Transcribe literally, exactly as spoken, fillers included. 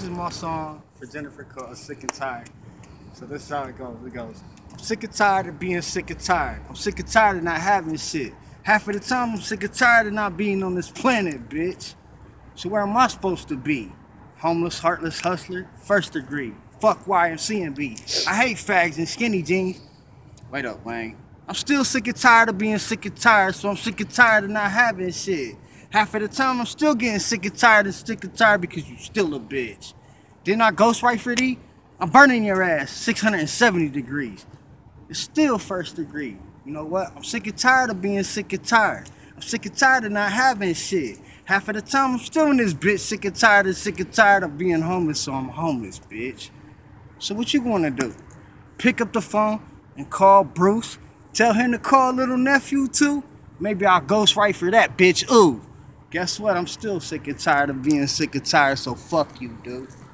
This is my song for Jennifer called Sick and Tired. So this is how it goes. It goes, I'm sick and tired of being sick and tired. I'm sick and tired of not having shit. Half of the time I'm sick and tired of not being on this planet, bitch. So where am I supposed to be? Homeless, heartless hustler, first degree. Fuck Y M C and B. I hate fags and skinny jeans. Wait up, Wayne. I'm still sick and tired of being sick and tired, so I'm sick and tired of not having shit. Half of the time I'm still getting sick and tired and sick and tired because you still a bitch. Didn't I ghostwrite for thee? I'm burning your ass six hundred seventy degrees. It's still first degree. You know what? I'm sick and tired of being sick and tired. I'm sick and tired of not having shit. Half of the time I'm still in this bitch sick and tired and sick and tired of being homeless, so I'm homeless, bitch. So what you gonna do? Pick up the phone and call Bruce? Tell him to call little nephew too? Maybe I'll ghostwrite for that, bitch. Ooh. Guess what? I'm still sick and tired of being sick and tired, so fuck you, dude.